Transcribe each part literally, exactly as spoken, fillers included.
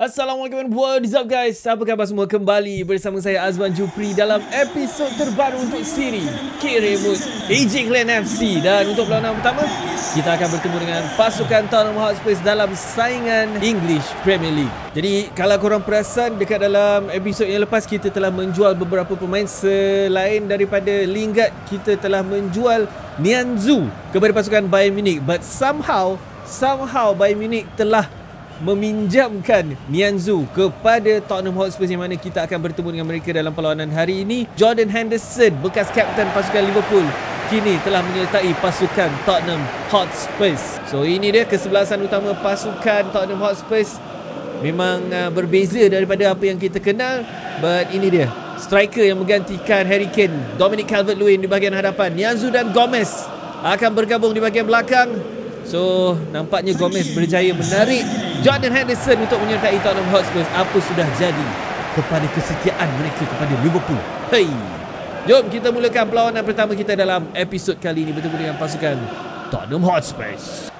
Assalamualaikum, what is up guys? Apa khabar semua? Kembali bersama saya Azwan Jupri dalam episod terbaru untuk siri Kiremut A J Clan F C. Dan untuk perlawanan pertama, kita akan bertemu dengan pasukan Tottenham Hotspur dalam saingan English Premier League. Jadi kalau korang perasan, dekat dalam episod yang lepas kita telah menjual beberapa pemain. Selain daripada Lingard, kita telah menjual Nianzou kepada pasukan Bayern Munich. But somehow Somehow Bayern Munich telah meminjamkan Nianzou kepada Tottenham Hotspur, yang mana kita akan bertemu dengan mereka dalam perlawanan hari ini. Jordan Henderson, bekas kapten pasukan Liverpool, kini telah menyertai pasukan Tottenham Hotspur. So ini dia kesebelasan utama pasukan Tottenham Hotspur. Memang uh, berbeza daripada apa yang kita kenal. But ini dia striker yang menggantikan Harry Kane, Dominic Calvert-Lewin di bahagian hadapan. Nianzou dan Gomez akan bergabung di bahagian belakang. So nampaknya Gomez berjaya menarik Jordan Henderson untuk menyertai Tottenham Hotspur. Apa sudah jadi kepada kesetiaan mereka kepada Liverpool? Hey, jom kita mulakan perlawanan pertama kita dalam episod kali ini bertemu dengan pasukan Tottenham Hotspur.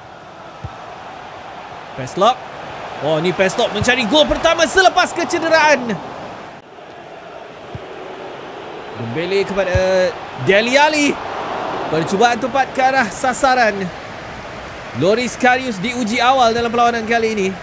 Peslock. Oh, ni Peslock mencari gol pertama selepas kecederaan. Dembele kepada Dele Alli. Percubaan tepat ke arah sasaran. Loris Karius diuji awal dalam perlawanan kali ini.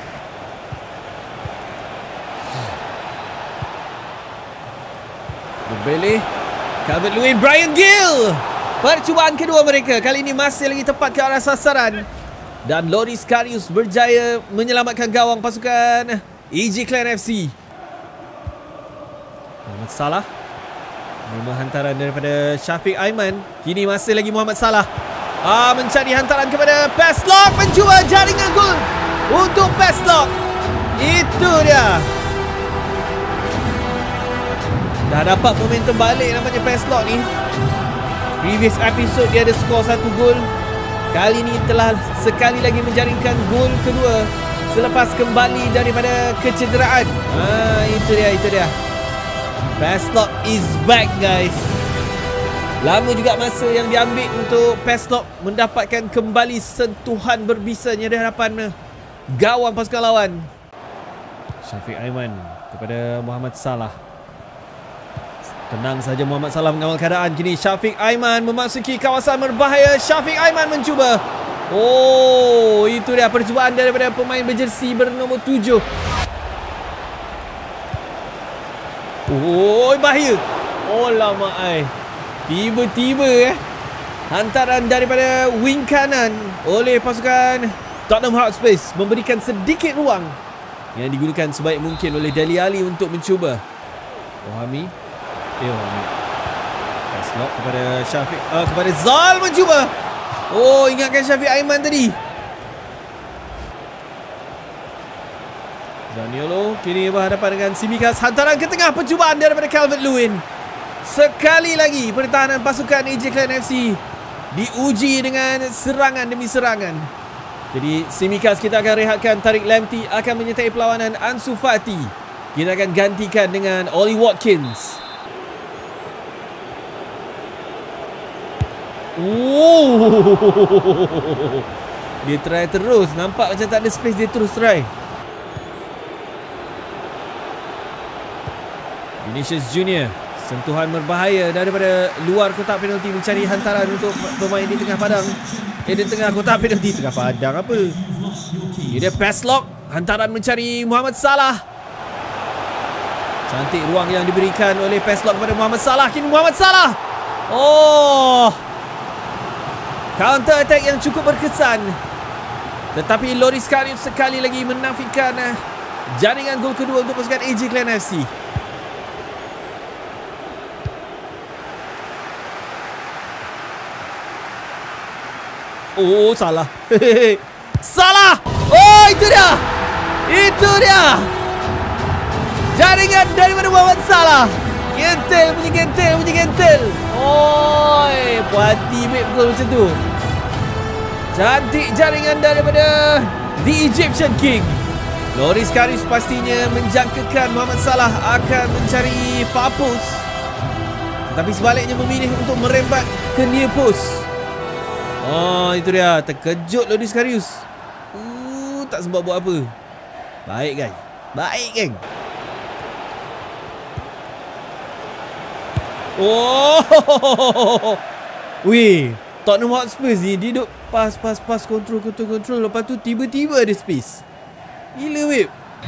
Dembele, Calvert-Lewin, Bryan Gil. Percubaan kedua mereka kali ini masih lagi tepat ke arah sasaran. Dan Loris Karius berjaya menyelamatkan gawang pasukan A J Clan F C. Muhammad Salah. Menerima hantaran daripada Shafiq Aiman. Kini masih lagi Muhammad Salah. Ah, mencari hantaran kepada Peslock, mencuba jaringan gol untuk Peslock. Itu dia. Dah dapat momentum balik nampaknya Peslock ni. Previous episode dia ada skor satu gol. Kali ni telah sekali lagi menjaringkan gol kedua selepas kembali daripada kecederaan. Ah, itu dia, itu dia. Peslock is back guys. Lama juga masa yang diambil untuk Peslock mendapatkan kembali sentuhan berbisanya di hadapan gawang pasukan lawan. Shafiq Aiman kepada Muhammad Salah. Tenang saja Muhammad Salah mengawal keadaan. Kini Shafiq Aiman memasuki kawasan berbahaya. Shafiq Aiman mencuba. Oh, itu dia percubaan daripada pemain berjersi bernombor tujuh. Oh, bahaya. Oh, lama ai. Tiba-tiba eh hantaran daripada wing kanan oleh pasukan Tottenham Hotspur memberikan sedikit ruang yang digunakan sebaik mungkin oleh Dele Alli untuk mencuba. Wahami. Eh, Wahami. Peslock kepada Shafiq, uh, kepada Zal mencuba. Oh, ingatkan Shafiq Aiman tadi. Zaniolo kini berhadapan dengan Tsimikas. Hantaran ke tengah, percubaan daripada Calvert-Lewin. Sekali lagi pertahanan pasukan A J Clan F C diuji dengan serangan demi serangan. Jadi Tsimikas kita akan rehatkan. Tariq Lamptey akan menyertai perlawanan Ansu Fati. Kita akan gantikan dengan Ollie Watkins. Oh, dia try terus. Nampak macam tak ada space, dia terus try. Vinicius Junior, sentuhan berbahaya daripada luar kotak penalti, mencari hantaran untuk pemain di tengah padang. Eh, di tengah kotak penalti. Tengah padang apa? Ini dia Peslock. Hantaran mencari Muhammad Salah. Cantik ruang yang diberikan oleh Peslock kepada Muhammad Salah. Kini Muhammad Salah. Oh, counter attack yang cukup berkesan. Tetapi Loris Karius sekali lagi menafikan jaringan gol kedua untuk pasukan A J Clan F C. Oh, salah. Salah. Oh, itu dia. Itu dia. Jaringan daripada Muhammad Salah. Gentel, bunyi gentel, bunyi gentel. Oi, puati baik gol macam tu. Cantik jaringan daripada The Egyptian King. Loris Karius pastinya menjangkakan Muhammad Salah akan mencari far post, tetapi sebaliknya memilih untuk merembat ke near post. Oh, itu dia. Terkejut Loris Karius. Uh, tak sempat buat apa. Baik guys. Baik, geng. Oh. Wih, Tottenham Hotspur ni dia duk pas pas pas kontrol kontrol kontrol, lepas tu tiba-tiba ada space. Gila, weh.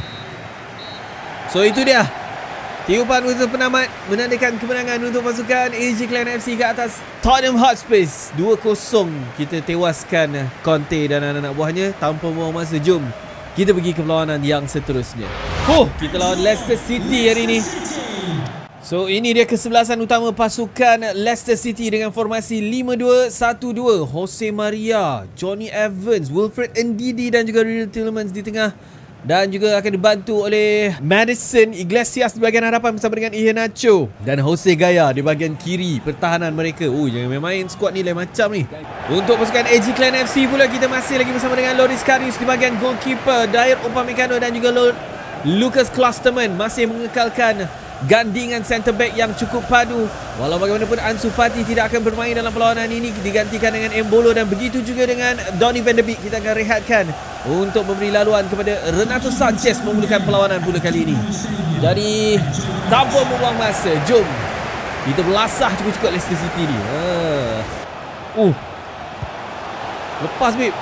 So itu dia tiupan usaha penamat menandakan kemenangan untuk pasukan A J Clan F C ke atas Tottenham Hotspur. Dua kosong kita tewaskan Conte dan anak-anak buahnya tanpa buang masa. Jom kita pergi ke perlawanan yang seterusnya. Oh, kita lawan Leicester City hari ini. So ini dia kesebelasan utama pasukan Leicester City dengan formasi lima dua satu dua. Jose Maria, Johnny Evans, Wilfred Ndidi dan juga Real Tielemans di tengah. Dan juga akan dibantu oleh Madison Iglesias di bahagian hadapan bersama dengan Iheanacho. Dan Jose Gaya di bahagian kiri pertahanan mereka. Oh, jangan main-main squad ni lain macam ni. Untuk pasukan A J Clan F C pula kita masih lagi bersama dengan Loris Karius di bahagian goalkeeper. Dayot Upamecano dan juga Lucas Klosterman masih mengekalkan gandingan centre back yang cukup padu. Walau bagaimanapun Ansu Fati tidak akan bermain dalam perlawanan ini, digantikan dengan Embolo dan begitu juga dengan Donny van de Beek. Kita akan rehatkan untuk memberi laluan kepada Renato Sanchez memulakan perlawanan pula kali ini. Jadi tanpa membuang masa, jom kita belasah cukup-cukup Leicester City ni. Uh, uh. Lepas babe.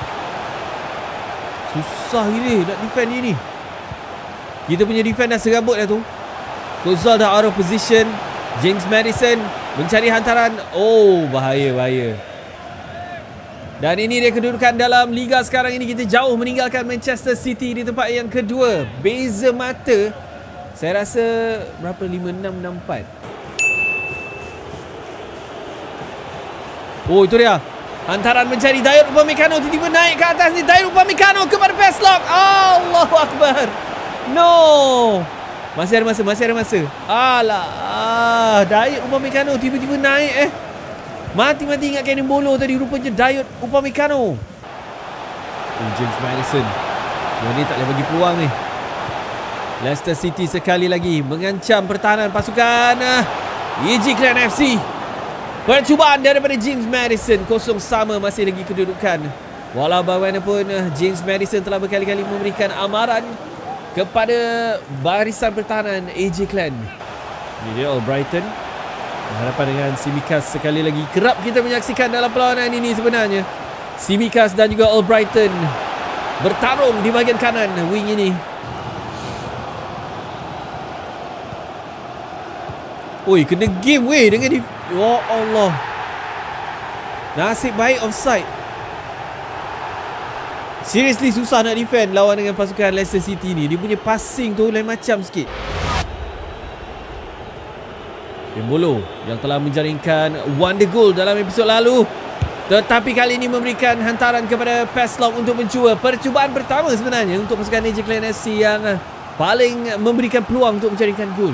Susah gila nak defend ni ni. Kita punya defend dah serabut dah tu. Kozal dah out of position. James Madison mencari hantaran. Oh, bahaya, bahaya. Dan ini dia kedudukan dalam Liga sekarang ini. Kita jauh meninggalkan Manchester City di tempat yang kedua. Beza mata saya rasa berapa? lima enam, enam empat. Oh, itu dia. Hantaran mencari Dayot Upamecano. Tiba-tiba naik ke atas ni. Dayot Upamecano kepada Paslock. Allahu Akbar. No. Masih ada masa, masih ada masa. Alah, ah, Dayot Upamecano tiba-tiba naik eh. Mati-mati ingat Kenny Embolo tadi, rupanya Dayot Upamecano. Oh, James Madison. Yang ni tak boleh bagi peluang ni. Leicester City sekali lagi mengancam pertahanan pasukan A J Clan F C. Percubaan daripada James Madison, kosong sama masih lagi kedudukan. Walau bagaimanapun James Madison telah berkali-kali memberikan amaran kepada barisan pertahanan A J Clan. Ini dia Albrighton berhadapan dengan Tsimikas sekali lagi. Kerap kita menyaksikan dalam perlawanan ini sebenarnya. Tsimikas dan juga Albrighton bertarung di bahagian kanan wing ini. Oi, kena game weh dengan di... Ya Allah. Nasib baik offside. Seriously susah nak defend lawan dengan pasukan Leicester City ni. Dia punya passing tu lain macam sikit. Embolo yang telah menjaringkan wonder goal dalam episod lalu, tetapi kali ini memberikan hantaran kepada Paslock untuk mencuba. Percubaan pertama sebenarnya untuk pasukan A J Clan F C yang paling memberikan peluang untuk menjaringkan gol.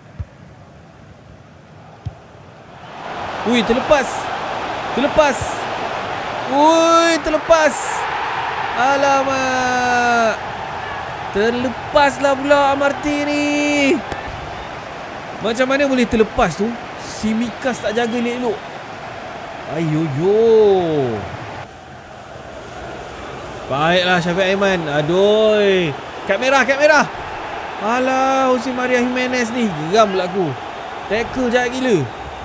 Ui, terlepas. Terlepas. Ui, terlepas. Alamak. Terlepaslah pula Amarty ni. Macam mana boleh terlepas tu? Tsimikas tak jaga elok-elok. Ayoyo. Baiklah Syafiq Aiman. Aduh. Kad merah, kad merah. Alah, Jose Maria Jimenez ni. Geram pula aku. Tackle jahat gila.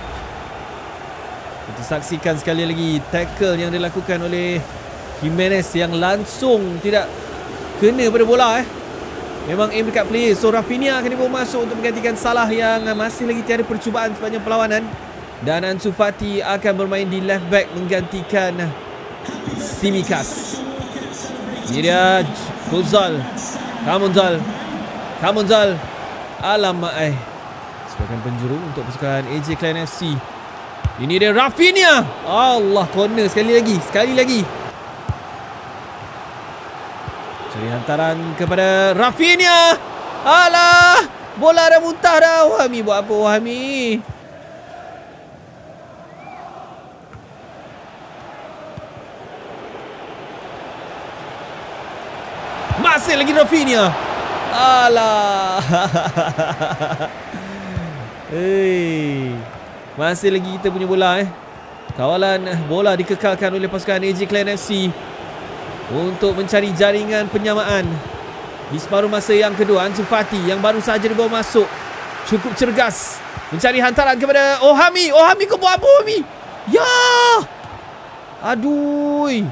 Kita saksikan sekali lagi tackle yang dilakukan oleh Jimenez yang langsung tidak kena pada bola eh. Memang aim dekat player. So Rafinha akan dibawa masuk untuk menggantikan Salah yang masih lagi tiada percubaan sepanjang perlawanan. Dan Ansu Fati akan bermain di left back menggantikan Tsimikas. Ini dia Kozal. Come on Zal. Come on Zal. Alamak eh. Sebagai penjuru untuk pasukan A J Clan F C. Ini dia Rafinha. Allah, corner sekali lagi. Sekali lagi. Cari hantaran kepada Rafinha. Alah, bola dah muntah dah. Wahami buat apa Wahami? Masih lagi Rafinha. Alah. Hei. Masih lagi kita punya bola eh. Kawalan bola dikekalkan oleh pasukan A J Clan F C untuk mencari jaringan penyamaan. Di separuh masa yang kedua, Ansu Fati yang baru saja dibawa masuk cukup cergas mencari hantaran kepada Ohami. Ohami kau buat apa, Ohami? Ya! Aduh.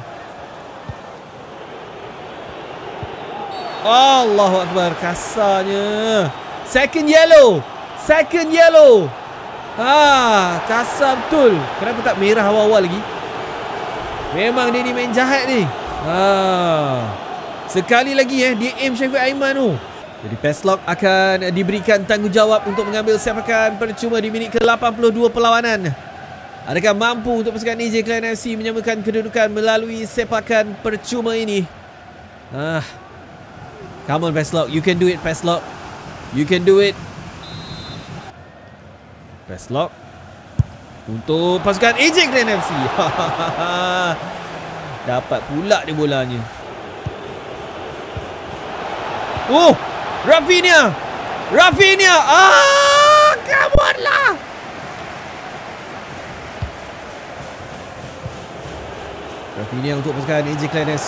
Allahu Akbar, kasarnya. Second yellow. Second yellow. Ha, kasar betul. Kenapa tak merah awal-awal lagi? Memang dia ni main jahat ni. Ha. Sekali lagi eh dia aim Syafiq Aiman tu. Jadi Paslock akan diberikan tanggungjawab untuk mengambil sepakan percuma di minit ke lapan puluh dua perlawanan. Adakah mampu untuk pasukan A J Clan F C menyamakan kedudukan melalui sepakan percuma ini? Ah. Come on Paslock, you can do it Paslock. You can do it. Paslock untuk pasukan A J Clan F C. Dapat pula dia bolanya. Oh, Rafinha. Rafinha. Ah, come on lah. Rafinha untuk pasukan A J Clan F C.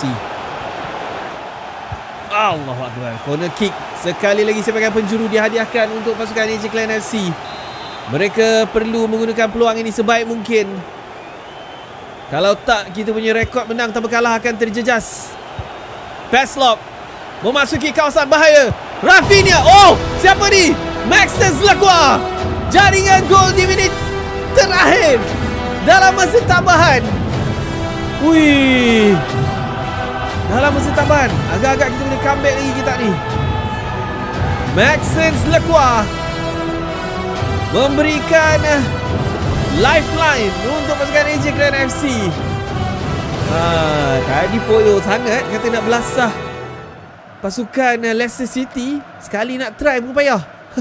Allahu Akbar. Corner kick. Sekali lagi sebagai penjuru dihadiahkan untuk pasukan A J Clan F C. Mereka perlu menggunakan peluang ini sebaik mungkin. Kalau tak, kita punya rekod menang tanpa kalah akan terjejas. Paslock memasuki kawasan bahaya. Rafinha. Oh, siapa ni? Maxence Lacroix. Jaringan gol di minit terakhir dalam masa tambahan. Wih. Dalam masa tambahan. Agak-agak kita boleh comeback lagi kita ni. Maxence Lacroix memberikan lifeline untuk pasukan A J Clan F C. Ha, tadi poyo sangat kata nak belasah pasukan Leicester City. Sekali nak try pun payah.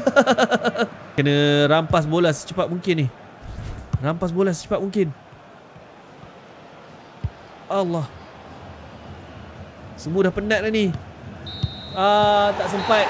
Kena rampas bola secepat mungkin ni. Rampas bola secepat mungkin. Allah. Semua dah penat dah ni. Ah, tak sempat.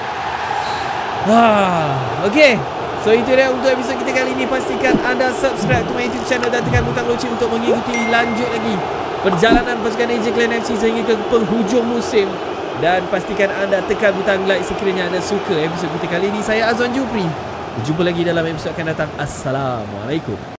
Wah, okey. So itu dia untuk episod kita kali ini. Pastikan anda subscribe to my YouTube channel dan tekan butang loceng untuk mengikuti lanjut lagi perjalanan pasukan A J Clan F C sehingga ke penghujung musim. Dan pastikan anda tekan butang like sekiranya anda suka episod kita kali ini. Saya Azwan Jupri. Berjumpa lagi dalam episod akan datang. Assalamualaikum.